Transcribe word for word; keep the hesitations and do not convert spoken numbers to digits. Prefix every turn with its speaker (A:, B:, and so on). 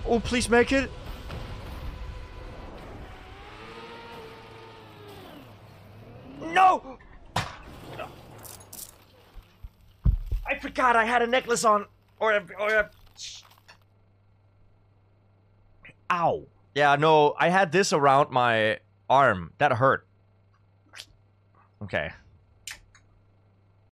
A: Oh, please make it. No! I forgot I had a necklace on. Or a, or a... Ow. Yeah, no, I had this around my arm. That hurt. Okay.